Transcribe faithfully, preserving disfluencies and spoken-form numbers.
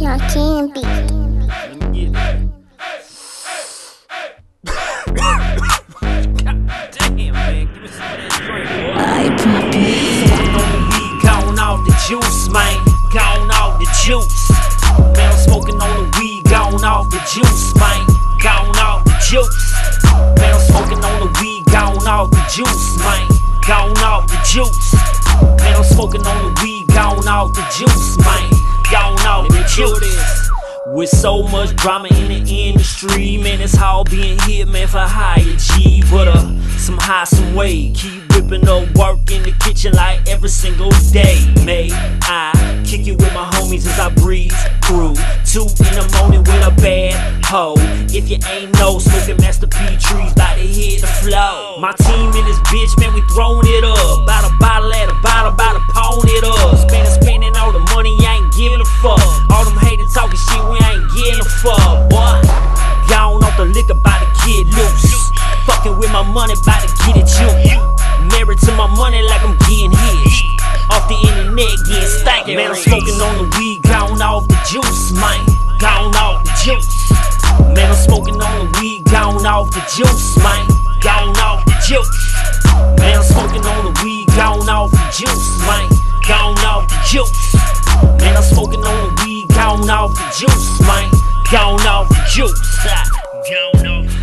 Smokin beat. Damn, man, give me some of that drink, boy. Smoking on the weed, gone off the juice, man. Gone off the juice. Man, I'm smoking on the weed, gone off the juice, man. Gone off the juice. Man, I'm smoking on the weed, gone off the juice, man. Gone off the juice. Man, I'm smoking on the weed, gone off the juice, man. Gone off the juice. With so much drama in the industry, man, it's hard being Hitmayne for hire G. But uh, some high, some way, keep whipping up work in the kitchen like every single day. May I kick it with my homies as I breeze through two in the morning with a bad hoe. If you ain't know, smoking Master P trees about to hit the flow. My team in this bitch, man, we throwing it up. About a bottle at a bottle, about to pawn it up. Spending, spending all the money, I ain't giving a fuck. All them haters talking shit, we ain't getting a fuck, boy. Gone off the liquor, bout to get loose. Fucking with my money, bout to get it you. Married to my money like I'm getting hitched. Off the internet, getting stanky. Man, I'm smoking on the weed, gone off the juice, man. Gone off the juice. Man, I'm smoking on the weed, gone off the juice, man. Gone off the juice. Man, I'm smoking on the weed, gone off the juice, man. Gone off the juice. Man, I'm smoking on the weed, gone off the juice, man. Gone off the juice. Gone off.